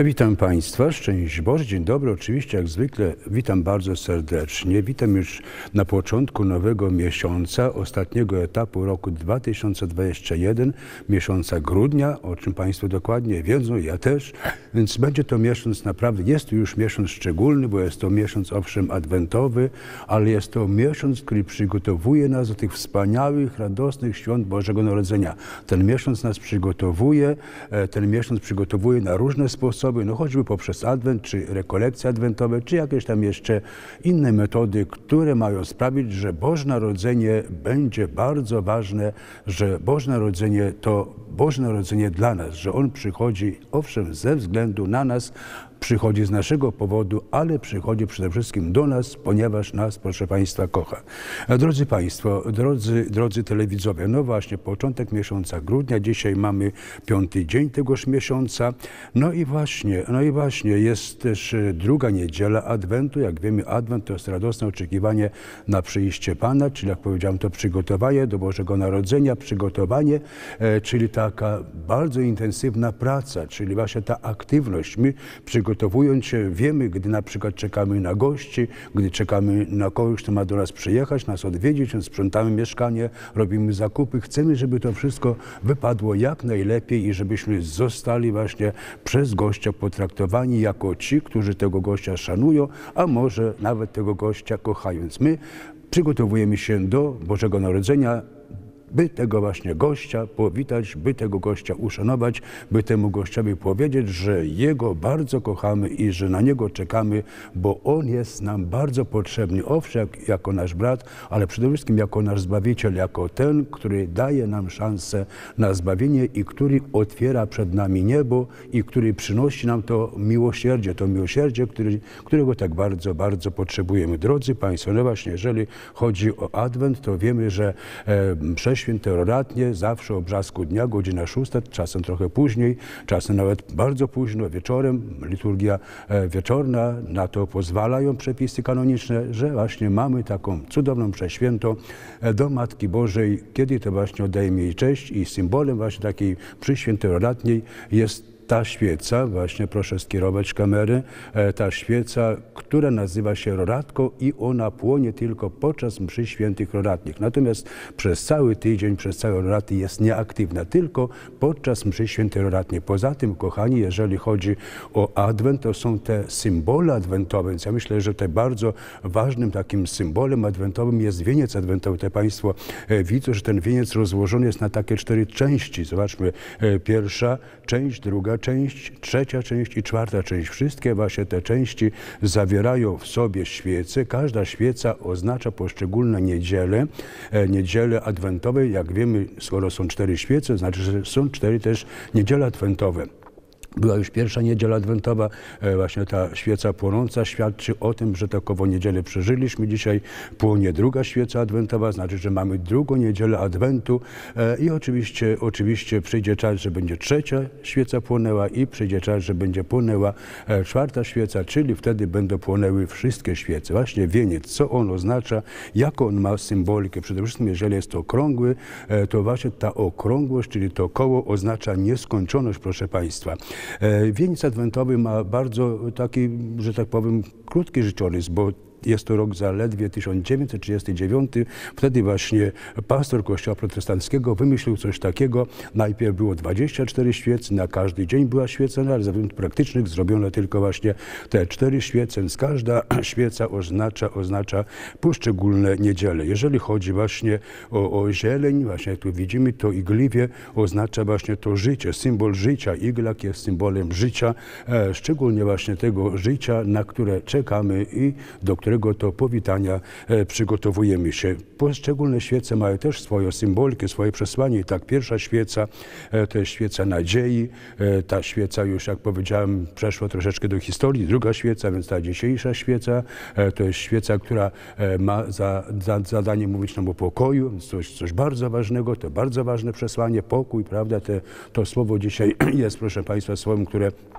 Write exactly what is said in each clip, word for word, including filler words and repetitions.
Witam Państwa, szczęść Boże, dzień dobry. Oczywiście jak zwykle witam bardzo serdecznie. Witam już na początku nowego miesiąca, ostatniego etapu roku dwa tysiące dwudziestego pierwszego, miesiąca grudnia, o czym Państwo dokładnie wiedzą, ja też. Więc będzie to miesiąc naprawdę, jest to już miesiąc szczególny, bo jest to miesiąc owszem adwentowy, ale jest to miesiąc, który przygotowuje nas do tych wspaniałych, radosnych świąt Bożego Narodzenia. Ten miesiąc nas przygotowuje, ten miesiąc przygotowuje na różne sposoby, no choćby poprzez adwent, czy rekolekcje adwentowe, czy jakieś tam jeszcze inne metody, które mają sprawić, że Boże Narodzenie będzie bardzo ważne, że Boże Narodzenie to Boże Narodzenie dla nas, że On przychodzi owszem ze względu na nas, przychodzi z naszego powodu, ale przychodzi przede wszystkim do nas, ponieważ nas, proszę Państwa, kocha. Drodzy Państwo, drodzy, drodzy telewidzowie, no właśnie, początek miesiąca grudnia, dzisiaj mamy piąty dzień tegoż miesiąca, no i właśnie, no i właśnie jest też druga niedziela Adwentu. Jak wiemy, Adwent to jest radosne oczekiwanie na przyjście Pana, czyli jak powiedziałem, to przygotowanie do Bożego Narodzenia, przygotowanie, e, czyli taka bardzo intensywna praca, czyli właśnie ta aktywność. My przygotowujemy Przygotowując się, wiemy, gdy na przykład czekamy na gości, gdy czekamy na kogoś, kto ma do nas przyjechać, nas odwiedzić, sprzątamy mieszkanie, robimy zakupy. Chcemy, żeby to wszystko wypadło jak najlepiej i żebyśmy zostali właśnie przez gościa potraktowani jako ci, którzy tego gościa szanują, a może nawet tego gościa kochają. Więc my przygotowujemy się do Bożego Narodzenia, by tego właśnie gościa powitać, by tego gościa uszanować, by temu gościowi powiedzieć, że Jego bardzo kochamy i że na Niego czekamy, bo On jest nam bardzo potrzebny, owszem, jako nasz brat, ale przede wszystkim jako nasz Zbawiciel, jako ten, który daje nam szansę na zbawienie i który otwiera przed nami niebo i który przynosi nam to miłosierdzie, to miłosierdzie, który, którego tak bardzo, bardzo potrzebujemy. Drodzy Państwo, no właśnie, jeżeli chodzi o Adwent, to wiemy, że e, świętoratnie, zawsze o brzasku dnia, godzina szósta, czasem trochę później, czasem nawet bardzo późno, wieczorem, liturgia wieczorna, na to pozwalają przepisy kanoniczne, że właśnie mamy taką cudowną przeświętą do Matki Bożej, kiedy to właśnie oddajemy jej cześć i symbolem właśnie takiej przy świętoratniej jest ta świeca, właśnie proszę skierować kamerę, ta świeca, która nazywa się roratką i ona płonie tylko podczas mszy świętych roratnych. Natomiast przez cały tydzień, przez całe roraty jest nieaktywna, tylko podczas mszy świętej roratnej. Poza tym, kochani, jeżeli chodzi o Adwent, to są te symbole adwentowe, więc ja myślę, że te bardzo ważnym takim symbolem adwentowym jest wieniec adwentowy. Te Państwo widzą, że ten wieniec rozłożony jest na takie cztery części. Zobaczmy, pierwsza część, druga część, trzecia część i czwarta część. Wszystkie właśnie te części zawierają w sobie świece. Każda świeca oznacza poszczególne niedziele, niedziele adwentowe. Jak wiemy, skoro są cztery świece, znaczy, że są cztery też niedziele adwentowe. Była już pierwsza niedziela adwentowa, właśnie ta świeca płonąca świadczy o tym, że takową niedzielę przeżyliśmy. Dzisiaj płonie druga świeca adwentowa, znaczy, że mamy drugą niedzielę adwentu i oczywiście, oczywiście przyjdzie czas, że będzie trzecia świeca płonęła i przyjdzie czas, że będzie płonęła czwarta świeca, czyli wtedy będą płonęły wszystkie świece. Właśnie wieniec, co on oznacza, jaką on ma symbolikę. Przede wszystkim, jeżeli jest to okrągły, to właśnie ta okrągłość, czyli to koło oznacza nieskończoność, proszę Państwa. Wieniec adwentowy ma bardzo taki, że tak powiem, krótki życiorys, bo jest to rok zaledwie tysiąc dziewięćset trzydziesty dziewiąty. Wtedy właśnie pastor Kościoła Protestanckiego wymyślił coś takiego. Najpierw było dwadzieścia cztery świece, na każdy dzień była świeca, ale ze względów praktycznych zrobiono tylko właśnie te cztery świece, więc każda świeca oznacza, oznacza poszczególne niedziele. Jeżeli chodzi właśnie o, o zieleń, właśnie jak tu widzimy, to igliwie oznacza właśnie to życie, symbol życia. Iglak jest symbolem życia, e, szczególnie właśnie tego życia, na które czekamy i do którego to powitania e, przygotowujemy się. Poszczególne świece mają też swoją symbolikę, swoje przesłanie. I tak pierwsza świeca e, to jest świeca nadziei. E, ta świeca już, jak powiedziałem, przeszła troszeczkę do historii. Druga świeca, więc ta dzisiejsza świeca e, to jest świeca, która e, ma za, za zadanie mówić nam o pokoju. Więc coś, coś bardzo ważnego, to bardzo ważne przesłanie, pokój, prawda? Te, to słowo dzisiaj jest, proszę Państwa, słowem, które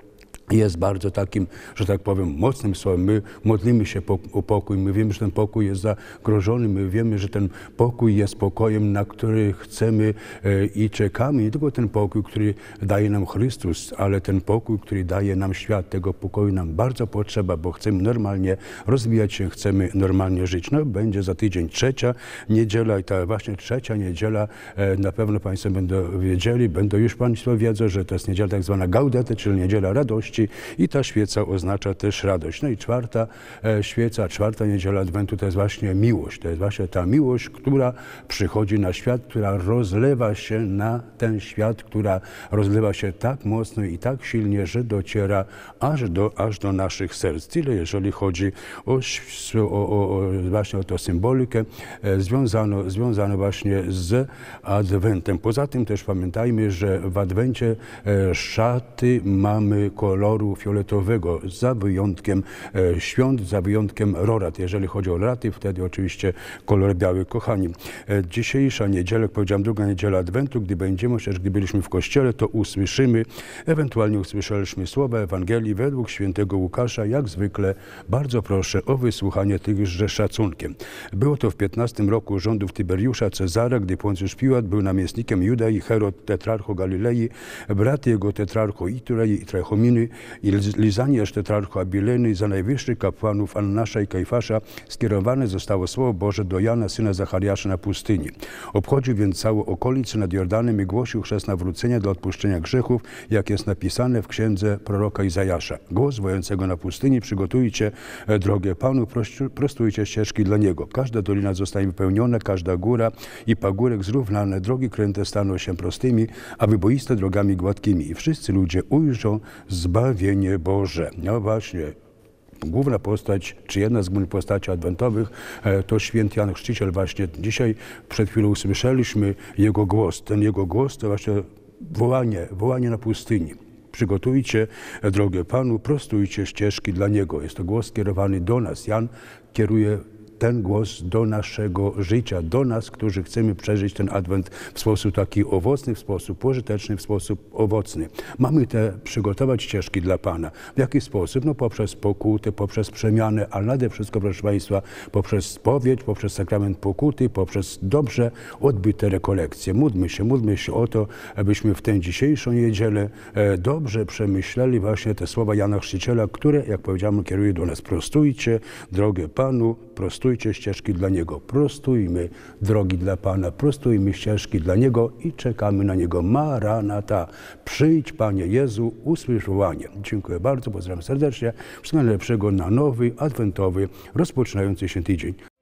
jest bardzo takim, że tak powiem, mocnym słowem. My modlimy się po, o pokój, my wiemy, że ten pokój jest zagrożony, my wiemy, że ten pokój jest pokojem, na który chcemy e, i czekamy. Nie tylko ten pokój, który daje nam Chrystus, ale ten pokój, który daje nam świat. Tego pokoju nam bardzo potrzeba, bo chcemy normalnie rozwijać się, chcemy normalnie żyć. No, będzie za tydzień trzecia niedziela i ta właśnie trzecia niedziela, e, na pewno Państwo będą wiedzieli, będą już Państwo wiedzą, że to jest niedziela tak zwana Gaudete, czyli niedziela radości. I ta świeca oznacza też radość. No i czwarta e, świeca, czwarta niedziela Adwentu to jest właśnie miłość. To jest właśnie ta miłość, która przychodzi na świat, która rozlewa się na ten świat, która rozlewa się tak mocno i tak silnie, że dociera aż do, aż do naszych serc. Tyle jeżeli chodzi o, o, o właśnie o tę symbolikę e, związaną, związaną właśnie z Adwentem. Poza tym też pamiętajmy, że w Adwencie e, szaty mamy kolor koloru fioletowego, za wyjątkiem e, świąt, za wyjątkiem rorat. Jeżeli chodzi o raty, wtedy oczywiście kolor biały, kochani. E, dzisiejsza niedziela, jak powiedziałem, druga niedziela Adwentu, gdy będziemy, chociaż gdy byliśmy w kościele, to usłyszymy, ewentualnie usłyszeliśmy słowa Ewangelii według świętego Łukasza. Jak zwykle bardzo proszę o wysłuchanie tychże szacunkiem. Było to w piętnastym roku rządów Tyberiusza Cezara, gdy Poncjusz Piłat był namiestnikiem Judei, Herod tetrarcho Galilei, brat jego tetrarcho Iturei i Trachominy, i Lizaniasz tetrarcho Abileny, za najwyższych kapłanów Annasza i Kajfasza skierowane zostało Słowo Boże do Jana, syna Zachariasza, na pustyni. Obchodził więc całą okolicę nad Jordanem i głosił chrzest nawrócenia dla odpuszczenia grzechów, jak jest napisane w księdze proroka Izajasza. Głos wojącego na pustyni: przygotujcie drogę Panu, prostujcie ścieżki dla Niego. Każda dolina zostanie wypełniona, każda góra i pagórek zrównane, drogi kręte staną się prostymi, a wyboiste drogami gładkimi. I wszyscy ludzie ujrzą zbawienie Boże. No właśnie, główna postać, czy jedna z głównych postaci adwentowych, to święty Jan Chrzciciel. Właśnie dzisiaj przed chwilą usłyszeliśmy jego głos. Ten jego głos to właśnie wołanie, wołanie na pustyni. Przygotujcie drogę Panu, prostujcie ścieżki dla Niego. Jest to głos skierowany do nas. Jan kieruje ten głos do naszego życia, do nas, którzy chcemy przeżyć ten Adwent w sposób taki owocny, w sposób pożyteczny, w sposób owocny. Mamy te przygotować ścieżki dla Pana. W jaki sposób? No poprzez pokutę, poprzez przemianę, ale nade wszystko, proszę Państwa, poprzez spowiedź, poprzez sakrament pokuty, poprzez dobrze odbyte rekolekcje. Módlmy się, módlmy się o to, abyśmy w tę dzisiejszą niedzielę dobrze przemyśleli właśnie te słowa Jana Chrzciciela, które, jak powiedziałem, kieruje do nas: prostujcie drogę Panu, prostujcie ścieżki dla Niego. Prostujmy drogi dla Pana, prostujmy ścieżki dla Niego i czekamy na Niego. Maranata. Przyjdź, Panie Jezu, usłysz wołanie. Dziękuję bardzo, pozdrawiam serdecznie. Wszystkiego najlepszego na nowy, adwentowy, rozpoczynający się tydzień.